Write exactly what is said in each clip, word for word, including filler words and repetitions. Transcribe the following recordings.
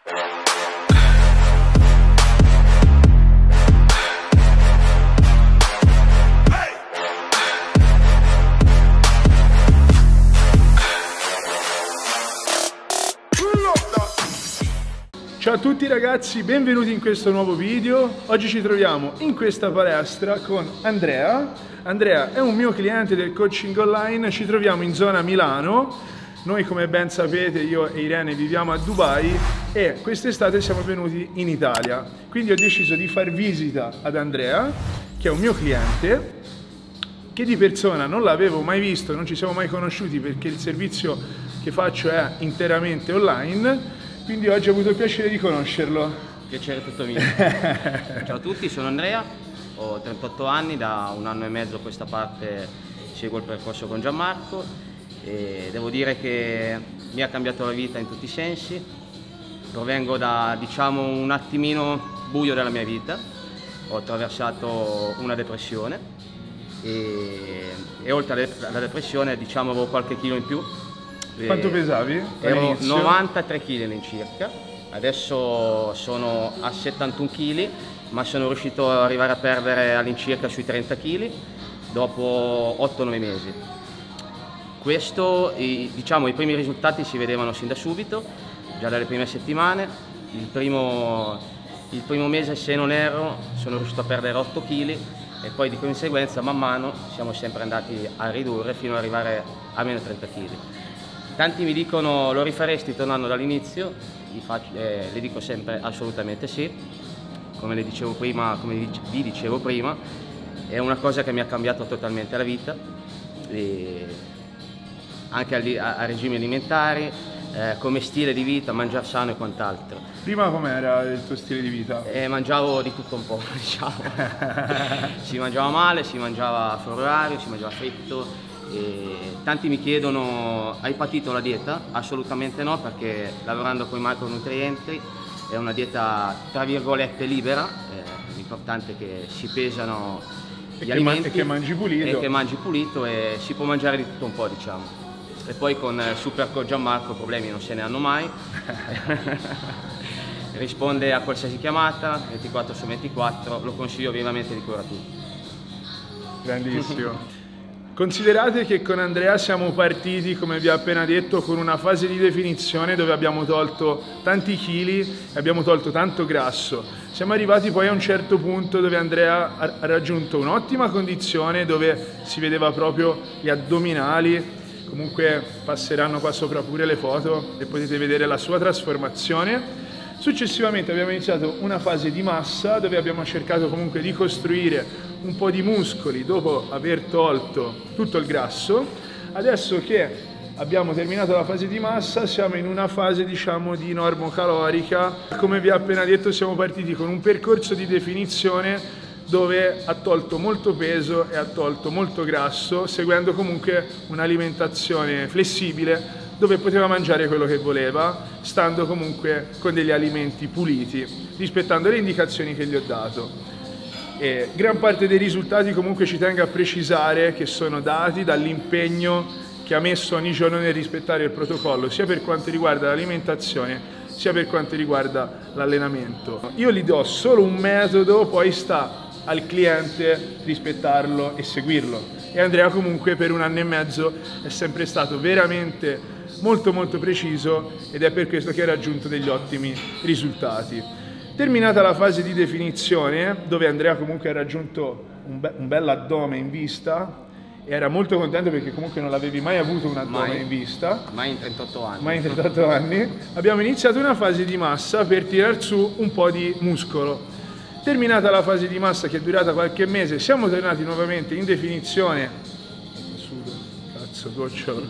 Ciao a tutti ragazzi, benvenuti in questo nuovo video. Oggi ci troviamo in questa palestra con Andrea. Andrea è un mio cliente del coaching online, ci troviamo in zona Milano. Noi, come ben sapete, io e Irene viviamo a Dubai e quest'estate siamo venuti in Italia. Quindi ho deciso di far visita ad Andrea, che è un mio cliente, che di persona non l'avevo mai visto, non ci siamo mai conosciuti perché il servizio che faccio è interamente online. Quindi oggi ho avuto il piacere di conoscerlo. Piacere tutto mio. Ciao a tutti, sono Andrea, ho trentotto anni, da un anno e mezzo a questa parte seguo il percorso con Gianmarco e devo dire che mi ha cambiato la vita in tutti i sensi. Provengo da, diciamo, un attimino buio della mia vita, ho attraversato una depressione e, e oltre alla depressione, diciamo, avevo qualche chilo in più. Quanto pesavi? Ero novantatré chili all'incirca, adesso sono a settantuno chili, ma sono riuscito ad arrivare a perdere all'incirca sui trenta chili dopo otto nove mesi. Questo, diciamo, i primi risultati si vedevano sin da subito, già dalle prime settimane. Il primo, il primo mese, se non erro, sono riuscito a perdere otto chili e poi di conseguenza man mano siamo sempre andati a ridurre fino ad arrivare a meno trenta chili. Tanti mi dicono: lo rifaresti tornando dall'inizio? Eh, le dico sempre assolutamente sì. Come le dicevo prima, come vi dicevo prima, è una cosa che mi ha cambiato totalmente la vita, e anche a, a regimi alimentari, eh, come stile di vita, mangiare sano e quant'altro. Prima com'era il tuo stile di vita? Eh, mangiavo di tutto un po', diciamo. Si mangiava male, si mangiava fuori orario, si mangiava fritto. E tanti mi chiedono: hai patito la dieta? Assolutamente no, perché lavorando con i macronutrienti è una dieta tra virgolette libera, eh, l'importante è che si pesano e gli che alimenti e che mangi pulito. e che mangi pulito e si può mangiare di tutto un po', diciamo. E poi con Super Coach Gianmarco problemi non se ne hanno mai. Risponde a qualsiasi chiamata, ventiquattro su ventiquattro, lo consiglio vivamente di cuore a tutti. Grandissimo. Considerate che con Andrea siamo partiti, come vi ho appena detto, con una fase di definizione dove abbiamo tolto tanti chili e abbiamo tolto tanto grasso. Siamo arrivati poi a un certo punto dove Andrea ha raggiunto un'ottima condizione, dove si vedeva proprio gli addominali. Comunque passeranno qua sopra pure le foto e potete vedere la sua trasformazione. Successivamente abbiamo iniziato una fase di massa dove abbiamo cercato comunque di costruire un po' di muscoli dopo aver tolto tutto il grasso. Adesso che abbiamo terminato la fase di massa siamo in una fase, diciamo, di normocalorica. Come vi ho appena detto, siamo partiti con un percorso di definizione dove ha tolto molto peso e ha tolto molto grasso, seguendo comunque un'alimentazione flessibile dove poteva mangiare quello che voleva, stando comunque con degli alimenti puliti, rispettando le indicazioni che gli ho dato. E gran parte dei risultati, comunque, ci tengo a precisare che sono dati dall'impegno che ha messo ogni giorno nel rispettare il protocollo, sia per quanto riguarda l'alimentazione, sia per quanto riguarda l'allenamento. Io gli do solo un metodo, poi sta al cliente rispettarlo e seguirlo. E Andrea comunque per un anno e mezzo è sempre stato veramente molto molto preciso ed è per questo che ha raggiunto degli ottimi risultati. Terminata la fase di definizione, dove Andrea comunque ha raggiunto un, be un bel addome in vista, e era molto contento perché comunque non l'avevi mai avuto un addome mai in vista. Mai in trentotto anni. Mai in trentotto anni. Abbiamo iniziato una fase di massa per tirar su un po' di muscolo. Terminata la fase di massa, che è durata qualche mese, siamo tornati nuovamente in definizione. Cazzo, goccio.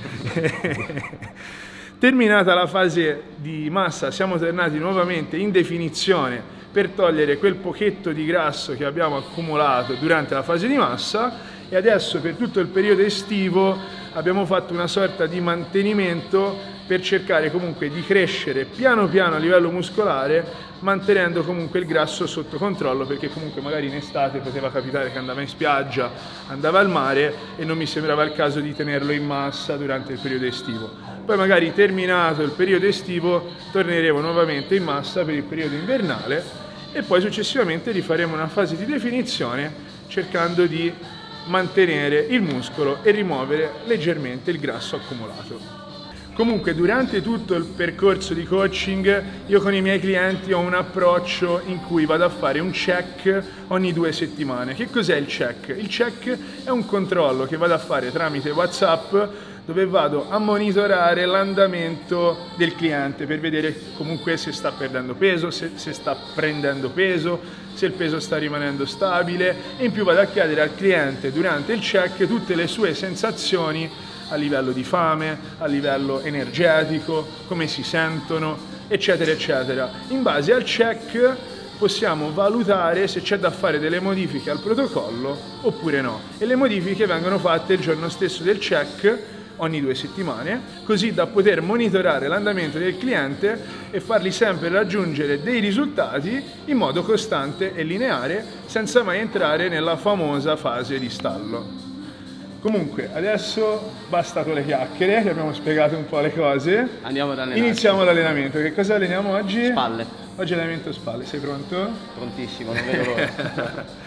Terminata la fase di massa, siamo tornati nuovamente in definizione per togliere quel pochetto di grasso che abbiamo accumulato durante la fase di massa, e adesso per tutto il periodo estivo abbiamo fatto una sorta di mantenimento per cercare comunque di crescere piano piano a livello muscolare, mantenendo comunque il grasso sotto controllo, perché comunque magari in estate poteva capitare che andava in spiaggia, andava al mare e non mi sembrava il caso di tenerlo in massa durante il periodo estivo. Poi magari terminato il periodo estivo torneremo nuovamente in massa per il periodo invernale e poi successivamente rifaremo una fase di definizione cercando di mantenere il muscolo e rimuovere leggermente il grasso accumulato. Comunque durante tutto il percorso di coaching io con i miei clienti ho un approccio in cui vado a fare un check ogni due settimane. Che cos'è il check? Il check è un controllo che vado a fare tramite WhatsApp, dove vado a monitorare l'andamento del cliente per vedere comunque se sta perdendo peso, se, se sta prendendo peso, se il peso sta rimanendo stabile, e in più vado a chiedere al cliente durante il check tutte le sue sensazioni a livello di fame, a livello energetico, come si sentono, eccetera eccetera. In base al check possiamo valutare se c'è da fare delle modifiche al protocollo oppure no, e le modifiche vengono fatte il giorno stesso del check ogni due settimane, così da poter monitorare l'andamento del cliente e fargli sempre raggiungere dei risultati in modo costante e lineare, senza mai entrare nella famosa fase di stallo. Comunque, adesso basta con le chiacchiere, vi abbiamo spiegato un po' le cose. Andiamo ad allenarci. Iniziamo l'allenamento. Che cosa alleniamo oggi? Spalle. Oggi allenamento spalle, sei pronto? Prontissimo, non vedo l'ora.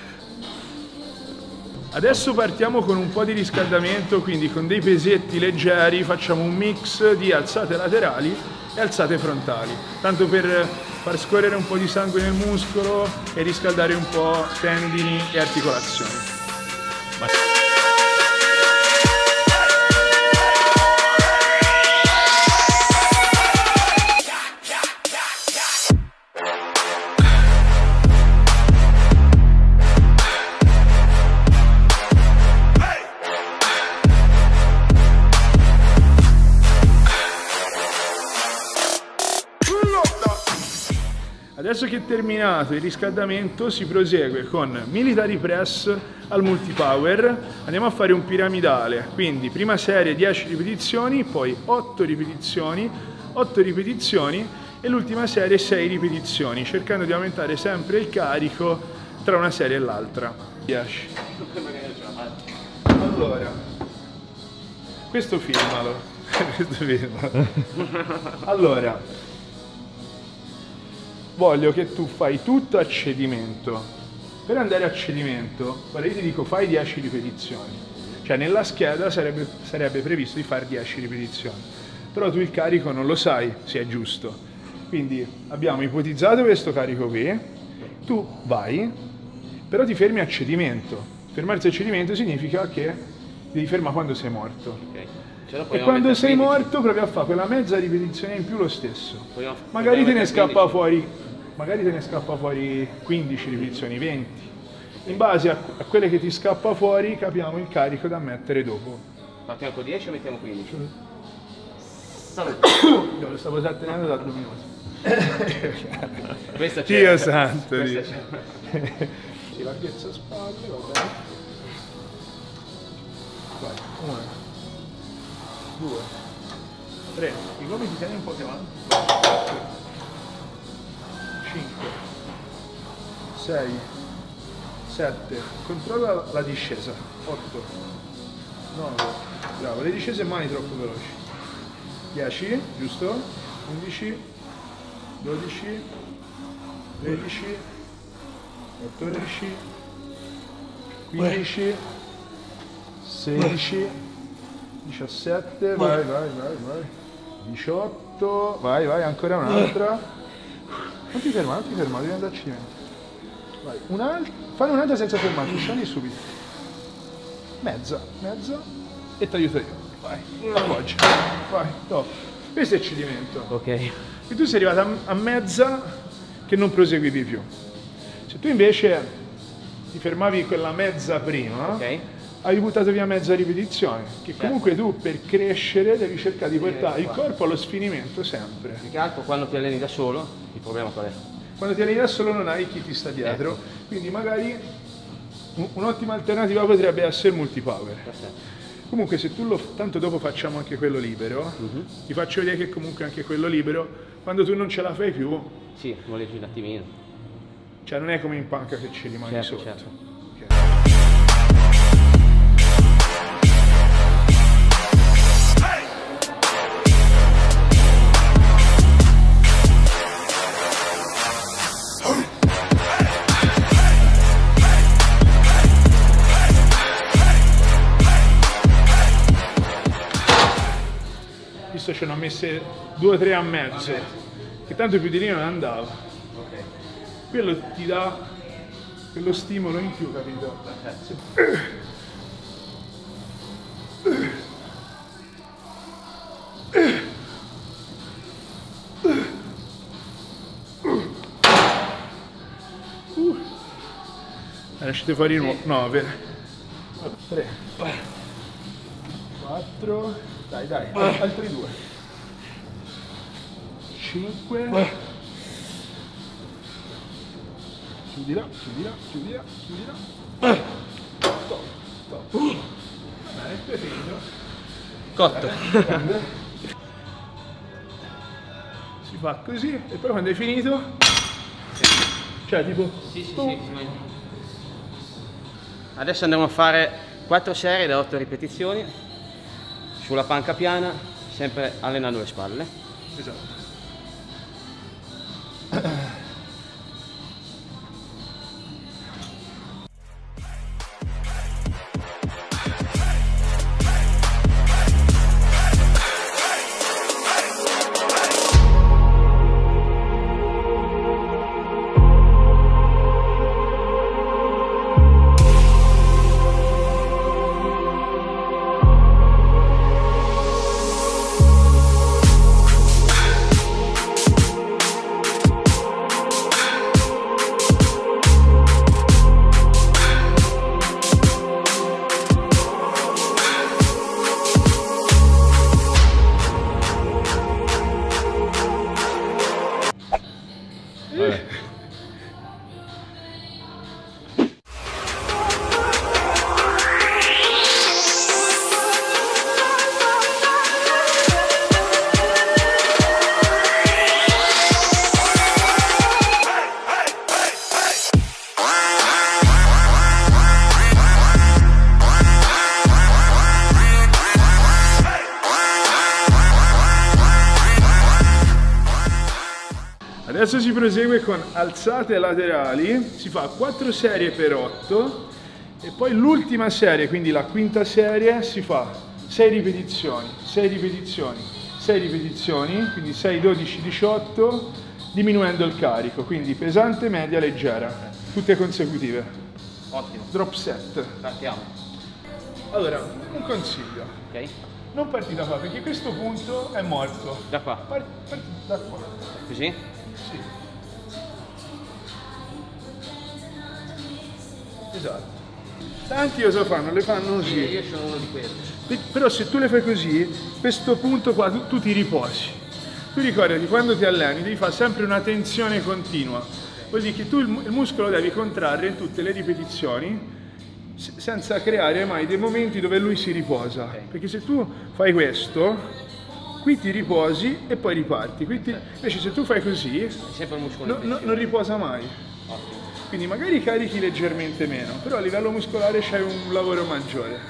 Adesso partiamo con un po' di riscaldamento, quindi con dei pesetti leggeri facciamo un mix di alzate laterali e alzate frontali, tanto per far scorrere un po' di sangue nel muscolo e riscaldare un po' tendini e articolazioni. Vai. Adesso che è terminato il riscaldamento si prosegue con military press al multipower, andiamo a fare un piramidale, quindi prima serie dieci ripetizioni, poi otto ripetizioni, otto ripetizioni e l'ultima serie sei ripetizioni, cercando di aumentare sempre il carico tra una serie e l'altra. dieci. Allora, questo filmalo, questo filmalo. Allora, voglio che tu fai tutto a cedimento. Per andare a cedimento, guarda, io ti dico fai dieci ripetizioni. Cioè nella scheda sarebbe, sarebbe previsto di fare dieci ripetizioni. Però tu il carico non lo sai se è giusto. Quindi abbiamo ipotizzato questo carico qui, tu vai, però ti fermi a cedimento. Fermarsi a cedimento significa che ti devi fermare quando sei morto. Okay. E quando sei morto provi a fare quella mezza ripetizione in più lo stesso. Magari te ne scappa fuori, magari te ne scappa fuori quindici ripetizioni, venti. In base a, a quelle che ti scappa fuori capiamo il carico da mettere dopo. Partiamo con dieci o mettiamo quindici? Io lo stavo già tenendo da due minuti. Questa c'è. Dio santo. Questa Dio. c'è. Sì, larghezza spalle, va bene. Vai, una. due, tre, i gomiti tieni un po' più avanti, cinque, sei, sette, controlla la discesa, otto, nove, bravo, le discese mai troppo veloci, dieci, giusto, undici, dodici, tredici, quattordici, quindici, sedici, diciassette, vai, vai, vai, vai, diciotto, vai, vai, ancora un'altra, non ti fermare, non ti fermare, devi andarci dentro, vai, un'altra, fai un'altra senza fermarti, scendi subito, mezza, mezza, e ti aiuto io, vai, appoggia, vai, top, questo è il cedimento, ok, e tu sei arrivato a, a mezza che non proseguivi più, se tu invece ti fermavi quella mezza prima, ok, hai buttato via mezza ripetizione, che comunque tu per crescere devi cercare di portare il corpo allo sfinimento sempre. Più che altro quando ti alleni da solo, il problema qual è? Quando ti alleni da solo non hai chi ti sta dietro, ecco. Quindi magari un'ottima alternativa potrebbe essere il multipower. Comunque se tu lo, tanto dopo facciamo anche quello libero, uh-huh. ti faccio vedere che comunque anche quello libero, quando tu non ce la fai più... Sì, molleggi un attimino. Cioè non è come in panca che ci rimani certo, sotto. Certo. Okay. Visto ce ne ho messe due o tre a mezzo, okay. che tanto più di lì non andava. Okay. Quello ti dà quello stimolo in più, capito? Perfetto. Uh. Ne uscite fuori sì. nove. tre. quattro. Dai, dai, uh. altri due. cinque. Uh. Chiudi là, chiudi là, chiudi là, chiudi là. Uh. Stop, stop. Uh. Bene, è finito. Cotto. Bene, si fa così e poi quando è finito, sì. cioè tipo... Sì, sì, sì, sì. Adesso andiamo a fare quattro serie da otto ripetizioni. Sulla panca piana, sempre allenando le spalle. Esatto. Adesso si prosegue con alzate laterali, si fa quattro serie per otto e poi l'ultima serie, quindi la quinta serie, si fa sei ripetizioni, sei ripetizioni, sei ripetizioni, quindi sei, dodici, diciotto, diminuendo il carico, quindi pesante, media, leggera, tutte consecutive. Ottimo. Drop set. Partiamo. Allora, un consiglio. Ok. Non parti da qua, perché questo punto è morto. Da qua? Parti, parti da qua. Così? Sì. Esatto. Tanti io so fanno, le fanno così. Sì, io sono uno di quelli. Però se tu le fai così, questo punto qua tu, tu ti riposi. Tu ricordati, quando ti alleni devi fare sempre una tensione continua. Vuol dire che tu il, il muscolo devi contrarre in tutte le ripetizioni senza creare mai dei momenti dove lui si riposa. Okay. Perché se tu fai questo, qui ti riposi e poi riparti. Ti... Invece se tu fai così, sempre il muscolo no, no, non riposa mai. Ottimo. Quindi magari carichi leggermente meno, però a livello muscolare c'hai un lavoro maggiore.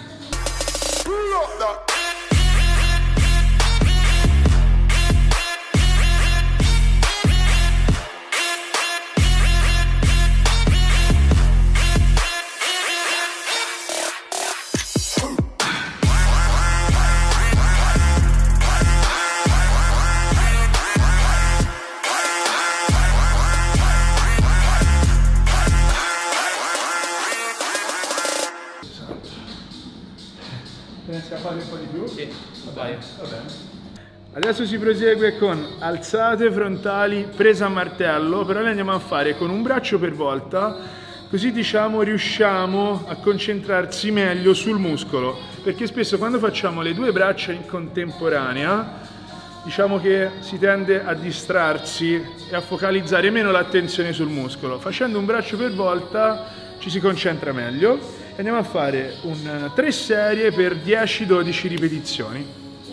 Riesci a fare un po' di più? Sì, vai. Va bene. Adesso si prosegue con alzate frontali, presa a martello, però le andiamo a fare con un braccio per volta, così diciamo riusciamo a concentrarsi meglio sul muscolo, perché spesso quando facciamo le due braccia in contemporanea, diciamo che si tende a distrarsi e a focalizzare meno l'attenzione sul muscolo. Facendo un braccio per volta ci si concentra meglio. Andiamo a fare un tre serie per dieci dodici ripetizioni.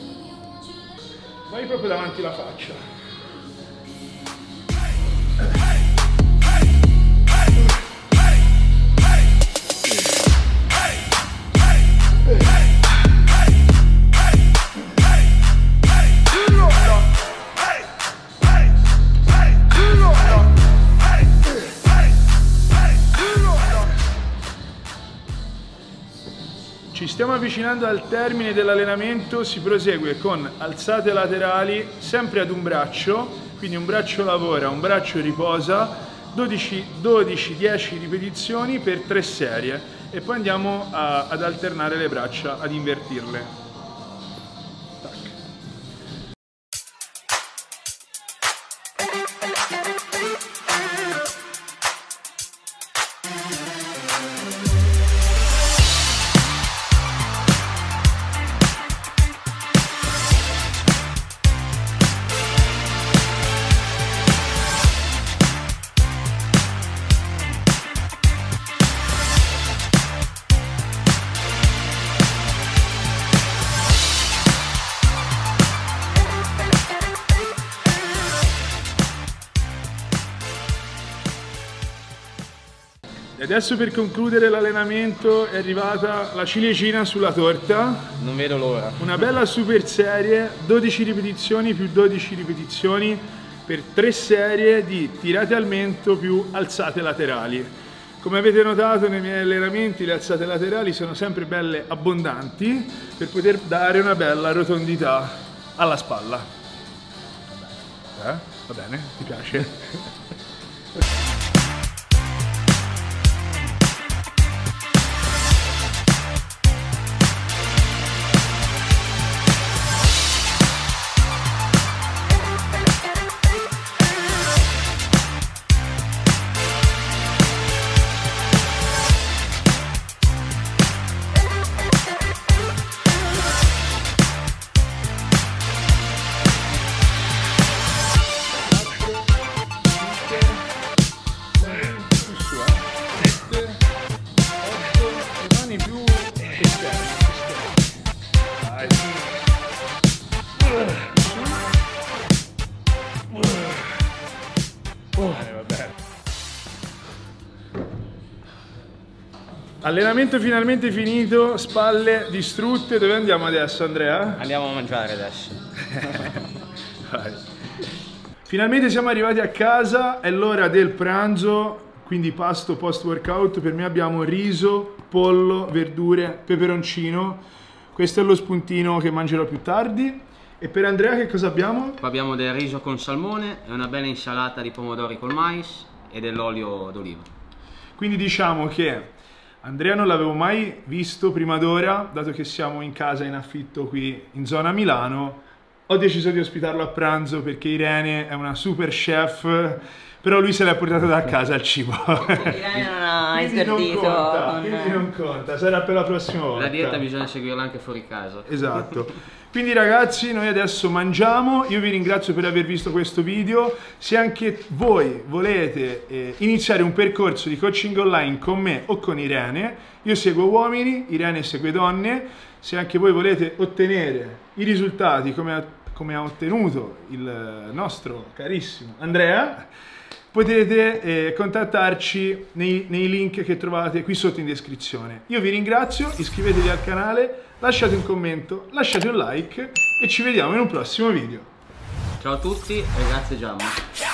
Vai proprio davanti alla faccia. Ci stiamo avvicinando al termine dell'allenamento, si prosegue con alzate laterali sempre ad un braccio, quindi un braccio lavora, un braccio riposa, dodici dieci ripetizioni per tre serie e poi andiamo a, ad alternare le braccia, ad invertirle. E adesso per concludere l'allenamento è arrivata la ciliegina sulla torta. Non vedo l'ora. Una bella super serie, dodici ripetizioni più dodici ripetizioni per tre serie di tirate al mento più alzate laterali. Come avete notato nei miei allenamenti le alzate laterali sono sempre belle abbondanti per poter dare una bella rotondità alla spalla. Eh? Va bene? Ti piace? Allenamento finalmente finito, spalle distrutte. Dove andiamo adesso, Andrea? Andiamo a mangiare adesso. Vai. Finalmente siamo arrivati a casa, è l'ora del pranzo, quindi pasto post workout. Per me abbiamo riso, pollo, verdure, peperoncino. Questo è lo spuntino che mangerò più tardi. E per Andrea che cosa abbiamo? Qua abbiamo del riso con salmone e una bella insalata di pomodori col mais e dell'olio d'oliva. Quindi diciamo che Andrea non l'avevo mai visto prima d'ora, dato che siamo in casa in affitto qui in zona Milano. Ho deciso di ospitarlo a pranzo perché Irene è una super chef, però lui se l'è portato da casa il cibo. Irene non ha quindi esordito. Non conta, con... quindi non conta, sarà per la prossima volta. La dieta bisogna seguirla anche fuori casa. Esatto. Quindi ragazzi, noi adesso mangiamo, io vi ringrazio per aver visto questo video. Se anche voi volete eh, iniziare un percorso di coaching online con me o con Irene, io seguo uomini, Irene segue donne. Se anche voi volete ottenere i risultati come ha, come ha ottenuto il nostro carissimo Andrea, potete eh, contattarci nei, nei link che trovate qui sotto in descrizione. Io vi ringrazio, iscrivetevi al canale, lasciate un commento, lasciate un like e ci vediamo in un prossimo video. Ciao a tutti e grazie Giamma.